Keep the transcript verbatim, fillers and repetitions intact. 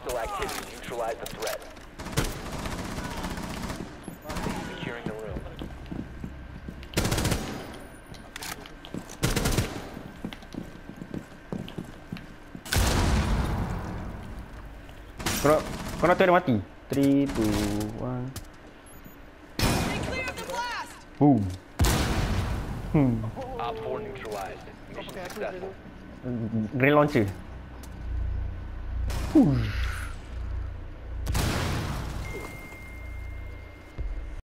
Hostile activity. Neutralize the threat. Securing the room. Kau nak, kau nak tu ada mati. three, two, one. Boom. Hmm. Op four neutralized. Mission successful. Grenade launcher. Whoosh.